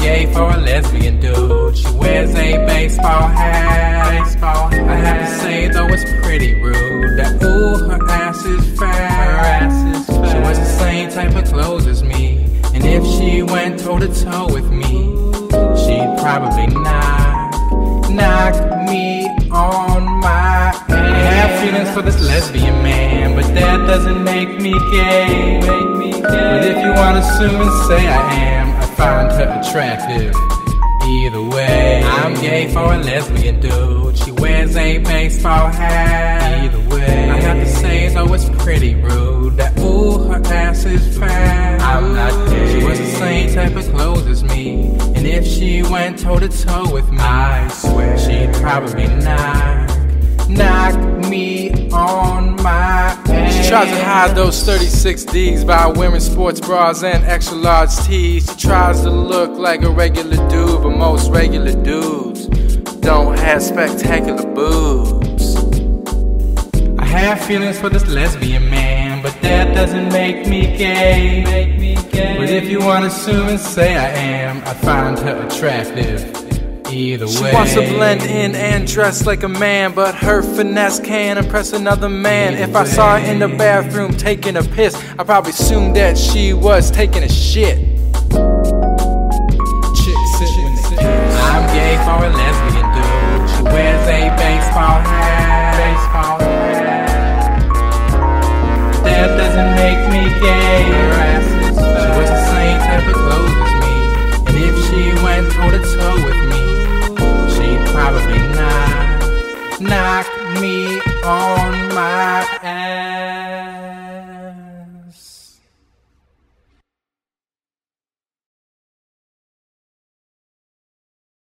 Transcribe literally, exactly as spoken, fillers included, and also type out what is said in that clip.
gay for a lesbian dude. She wears a baseball hat. Baseball hat. I have to say though it's pretty rude that ooh, her ass is fat. Her ass is fat. She wears the same type of clothes as me, and if she went toe to toe with me, she'd probably knock, knock me on my ass. I have feelings for this lesbian man, but that doesn't make me gay. Make me gay. But if you wanna assume and say I am, I find her attractive. Either way, I'm gay for a lesbian dude. She wears a baseball hat. Either way, I have to say though it's pretty rude that ooh, her ass is fat. I'm not gay. She wears the same type of clothes as me, and if she went toe to toe with me, I swear she'd probably knock, knock me on my ass. She tries to hide those thirty-six D's by wearing sports bras and extra large tees. She tries to look like a regular dude, but most regular dudes don't have spectacular boobs. I have feelings for this lesbian man, but that doesn't make me gay. Make me gay. But if you wanna assume and say I am, I find her attractive. Either way, she wants to blend in and dress like a man, but her finesse can't impress another man. If I saw her in the bathroom taking a piss, I'd probably assume that she was taking a shit. I'm gay for a lesbian dude. She wears a baseball hat. Baseball hat. That doesn't make me gay. Her ass is fat. She wears the same type of clothes as me, and if she went toe to toe with me, she'd probably knock, knock